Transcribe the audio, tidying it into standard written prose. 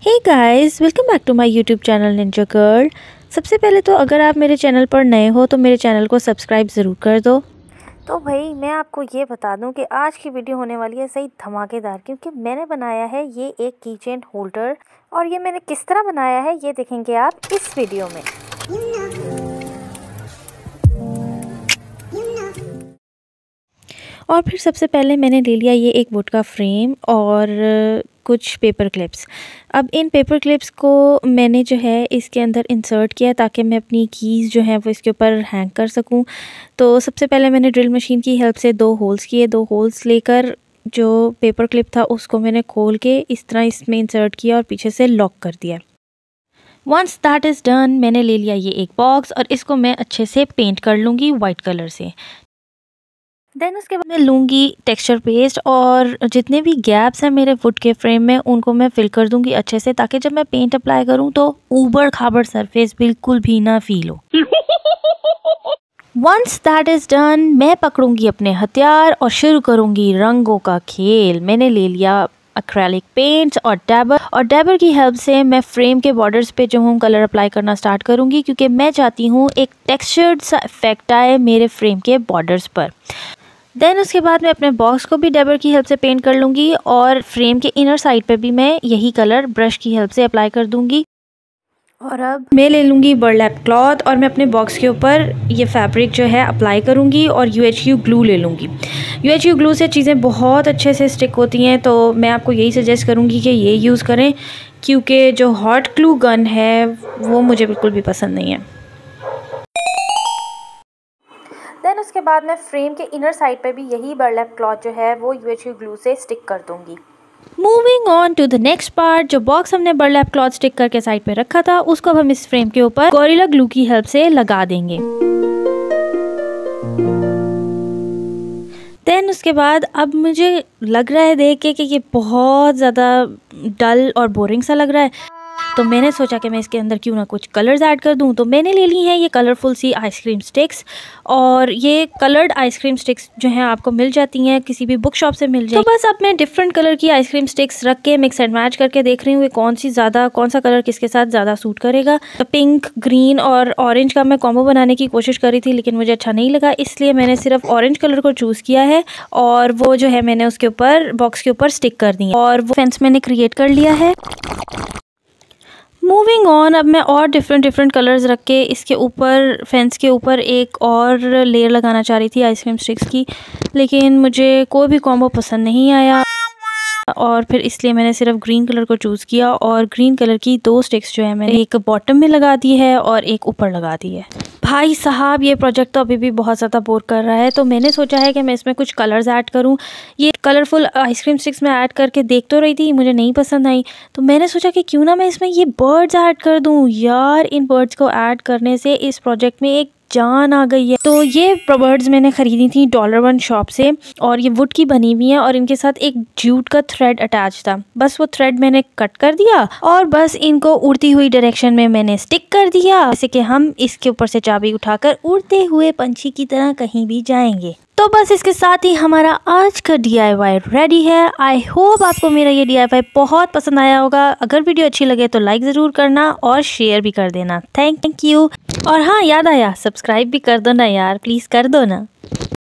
Hey guys, welcome back to my YouTube channel ninja girl. सबसे पहले तो अगर आप मेरे चैनल पर नए हो तो मेरे चैनल को सब्सक्राइब ज़रूर कर दो। तो भाई मैं आपको ये बता दूं कि आज की वीडियो होने वाली है सही धमाकेदार, क्योंकि मैंने बनाया है ये एक कीचेन होल्डर। और ये मैंने किस तरह बनाया है ये देखेंगे आप इस वीडियो में। और फिर सबसे पहले मैंने ले लिया ये एक वुड का फ्रेम और कुछ पेपर क्लिप्स। अब इन पेपर क्लिप्स को मैंने जो है इसके अंदर इंसर्ट किया ताकि मैं अपनी कीज़ जो हैं वो इसके ऊपर हैंग कर सकूं। तो सबसे पहले मैंने ड्रिल मशीन की हेल्प से 2 होल्स किए। 2 होल्स लेकर जो पेपर क्लिप था उसको मैंने खोल के इस तरह इसमें इंसर्ट किया और पीछे से लॉक कर दिया। वंस दैट इज़ डन, मैंने ले लिया ये एक बॉक्स और इसको मैं अच्छे से पेंट कर लूँगी वाइट कलर से। देन उसके बाद मैं लूँगी टेक्सचर पेस्ट और जितने भी गैप्स हैं मेरे वुड के फ्रेम में उनको मैं फिल कर दूँगी अच्छे से, ताकि जब मैं पेंट अप्लाई करूँ तो ऊबड़ खाबड़ सरफेस बिल्कुल भी ना फील हो। वंस दैट इज़ डन, मैं पकड़ूँगी अपने हथियार और शुरू करूँगी रंगों का खेल। मैंने ले लिया एक्रेलिक पेंट्स और डैबर की हेल्प से मैं फ्रेम के बॉर्डर्स पे जो हूँ कलर अप्लाई करना स्टार्ट करूँगी, क्योंकि मैं चाहती हूँ एक टेक्सचर्ड सा इफेक्ट आए मेरे फ्रेम के बॉर्डर्स पर। देन उसके बाद मैं अपने बॉक्स को भी डैबर की हेल्प से पेंट कर लूँगी और फ्रेम के इनर साइड पे भी मैं यही कलर ब्रश की हेल्प से अप्लाई कर दूँगी। और अब मैं ले लूँगी बर्लैप क्लॉथ और मैं अपने बॉक्स के ऊपर ये फैब्रिक जो है अप्लाई करूँगी और UHU ग्लू ले लूँगी। UHU ग्लू से चीज़ें बहुत अच्छे से स्टिक होती हैं, तो मैं आपको यही सजेस्ट करूँगी कि ये यूज़ करें, क्योंकि जो हॉट ग्लू गन है वो मुझे बिल्कुल भी पसंद नहीं है। देन उसके बाद मैं फ्रेम के इनर साइड पे भी यही बर्लैप क्लॉथ जो है वो UHU ग्लू से स्टिक कर दूँगी। Moving on to the next part, जो बॉक्स हमने बर्लैप क्लॉथ स्टिक करके साइड पे रखा था उसको अब हम इस फ्रेम के ऊपर गोरिल्ला ग्लू की हेल्प से लगा देंगे। देन उसके बाद अब मुझे लग रहा है देख के कि ये बहुत ज़्यादा डल और बोरिंग सा लग रहा है, तो मैंने सोचा कि मैं इसके अंदर क्यों ना कुछ कलर्स ऐड कर दूं। तो मैंने ले ली हैं ये कलरफुल सी आइसक्रीम स्टिक्स, और ये कलर्ड आइसक्रीम स्टिक्स जो हैं आपको मिल जाती हैं किसी भी बुक शॉप से मिल जाए। तो बस अब मैं डिफरेंट कलर की आइसक्रीम स्टिक्स रख के मिक्स एंड मैच करके देख रही हूँ कि कौन सा कलर किसके साथ ज़्यादा सूट करेगा। तो पिंक, ग्रीन और ऑरेंज का मैं कॉम्बो बनाने की कोशिश करी थी, लेकिन मुझे अच्छा नहीं लगा, इसलिए मैंने सिर्फ ऑरेंज कलर को चूज़ किया है और वो जो है मैंने उसके ऊपर बॉक्स के ऊपर स्टिक कर दी और वो फेंस मैंने क्रिएट कर लिया है। मूविंग ऑन, अब मैं और डिफरेंट कलर्स रख के इसके ऊपर फेंस के ऊपर एक और लेयर लगाना चाह रही थी आइसक्रीम स्टिक्स की, लेकिन मुझे कोई भी कॉम्बो पसंद नहीं आया और फिर इसलिए मैंने सिर्फ ग्रीन कलर को चूज़ किया और ग्रीन कलर की 2 स्टिक्स जो है मैंने एक बॉटम में लगा दी है और एक ऊपर लगा दी है। भाई साहब, ये प्रोजेक्ट तो अभी भी बहुत ज़्यादा बोर कर रहा है, तो मैंने सोचा है कि मैं इसमें कुछ कलर्स ऐड करूं। ये कलरफुल आइसक्रीम स्टिक्स मैं ऐड करके देख तो रही थी, मुझे नहीं पसंद आई, तो मैंने सोचा कि क्यों ना मैं इसमें ये बर्ड्स ऐड कर दूं। यार, इन बर्ड्स को ऐड करने से इस प्रोजेक्ट में एक जान आ गई है। तो ये बर्ड्स मैंने खरीदी थी $1 शॉप से और ये वुड की बनी हुई है और इनके साथ एक जूट का थ्रेड अटैच था। बस वो थ्रेड मैंने कट कर दिया और बस इनको उड़ती हुई डायरेक्शन में मैंने स्टिक कर दिया, जैसे कि हम इसके ऊपर से चाबी उठाकर उड़ते हुए पंछी की तरह कहीं भी जाएंगे। तो बस इसके साथ ही हमारा आज का DIY रेडी है। आई होप आपको मेरा ये DIY बहुत पसंद आया होगा। अगर वीडियो अच्छी लगे तो लाइक ज़रूर करना और शेयर भी कर देना। Thank you. और हाँ, याद आया, सब्सक्राइब भी कर दो ना यार, प्लीज़ कर दो ना।